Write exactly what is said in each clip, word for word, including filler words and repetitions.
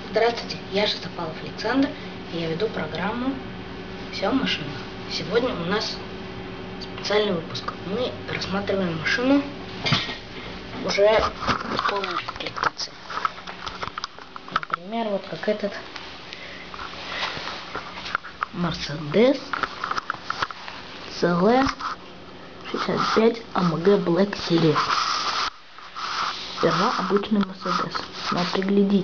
Здравствуйте, я Шестопалов Александр, и я веду программу «Все о машинах». Сегодня у нас специальный выпуск. Мы рассматриваем машину уже в полной комплектации. Например, вот как этот Mercedes си эл шестьдесят пять эй эм джи Black Series. Сперва обычный Mercedes, но приглядитесь.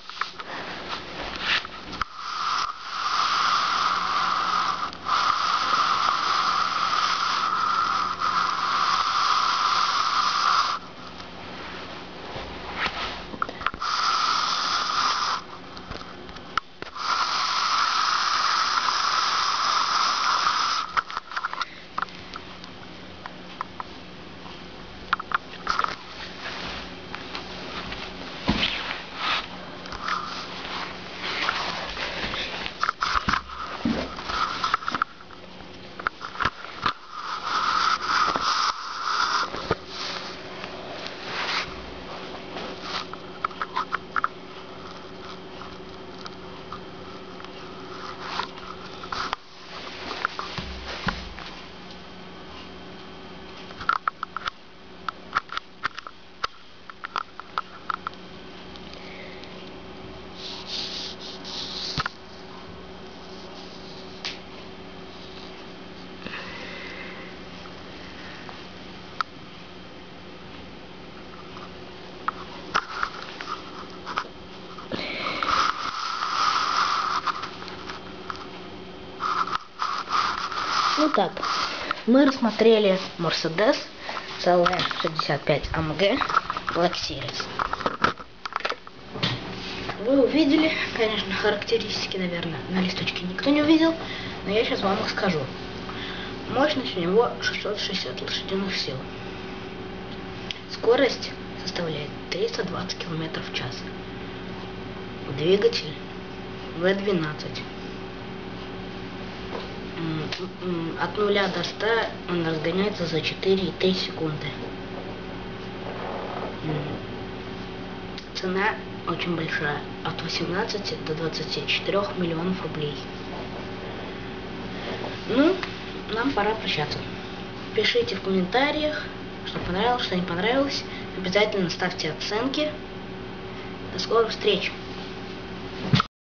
Ну так, мы рассмотрели Mercedes си эл шестьдесят пять эй эм джи Black Series. Вы увидели, конечно, характеристики, наверное, на листочке никто не увидел, но я сейчас вам их скажу. Мощность у него шестьсот шестьдесят лошадиных сил. Скорость составляет триста двадцать километров в час. Двигатель вэ двенадцать. От нуля до ста он разгоняется за четыре и три секунды. Цена очень большая, от восемнадцати до двадцати четырёх миллионов рублей. Ну, нам пора прощаться. Пишите в комментариях, что понравилось, что не понравилось. Обязательно ставьте оценки. До скорых встреч!